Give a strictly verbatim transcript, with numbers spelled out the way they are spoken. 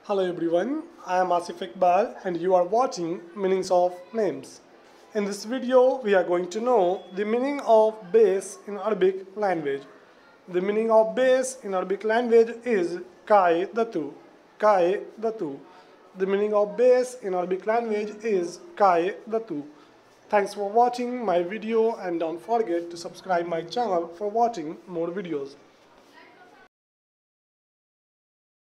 Hello everyone, I am Asif Iqbal and you are watching Meanings of Names. In this video, we are going to know the meaning of base in Arabic language. The meaning of base in Arabic language is kai datu, kai datu. The meaning of base in Arabic language is kai datu. Thanks for watching my video and don't forget to subscribe my channel for watching more videos.